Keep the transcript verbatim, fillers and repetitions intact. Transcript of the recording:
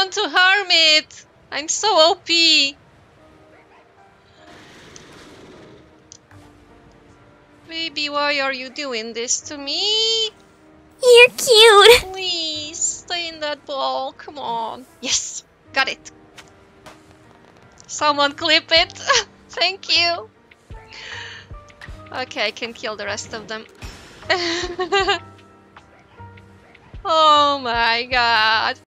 want to harm it. I'm so O P. Baby, why are you doing this to me? You're cute. Please, stay in that ball. Come on. Yes, got it. Someone clip it. Thank you. Okay, I can kill the rest of them. Oh my god.